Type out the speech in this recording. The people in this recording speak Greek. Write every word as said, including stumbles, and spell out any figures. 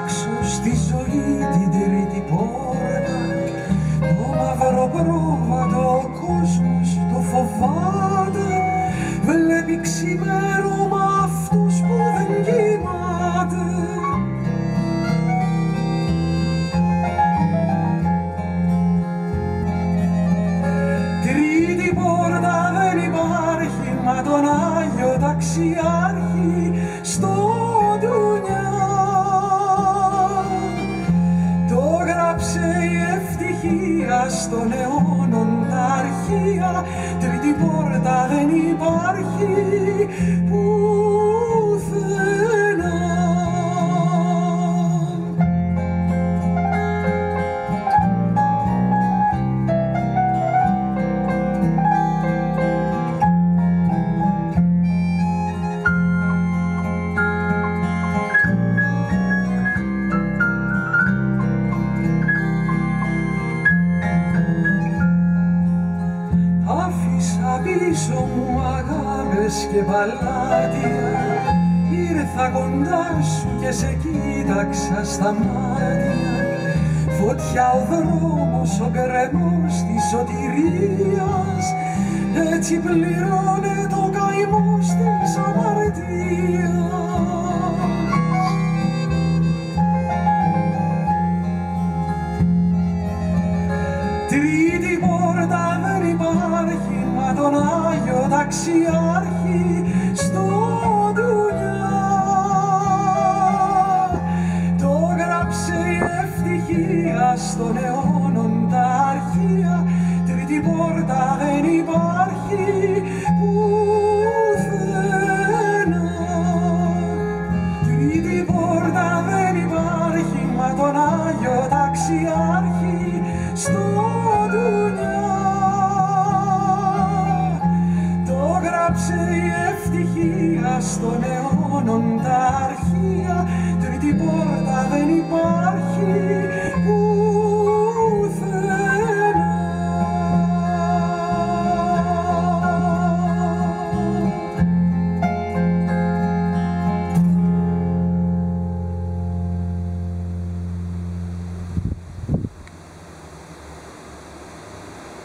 ανοίξω στη ζωή την τρίτη πόρτα, το μαύρο πρόβατο ο κόσμος το φοβάται, βλέπει ξημέρωμα αυτούς που δεν κοιμάται. Τρίτη πόρτα δεν υπάρχει, μα τον Άγιο Ταξιάρχη στο ντουνιά το γράψε η ευτυχία στον αιώνων τα αρχεία. Τρίτη πόρτα δεν υπάρχει πουθενά. Άφησα πίσω μου αγάπες και παλάτια, ήρθα κοντά σου και σε κοίταξα στα μάτια. Φωτιά ο δρόμος, ο γκρεμός της σωτηρίας, έτσι πληρώνε το καημός της αμαρτίας. Τρίτη πόρτα δεν υπάρχει, μα τον Άγιο Ταξιάρχη στο ντουνιά το γράψε η ευτυχία στον αιώνων τα αρχεία. Τρίτη πόρτα δεν υπάρχει πουθενά. Τρίτη πόρτα δεν υπάρχει, μα τον Άγιο Ταξιάρχη στο ντουνιά το γράψε η ευτυχία στον αιώνων τα αρχεία. Τρίτη πόρτα δεν υπάρχει.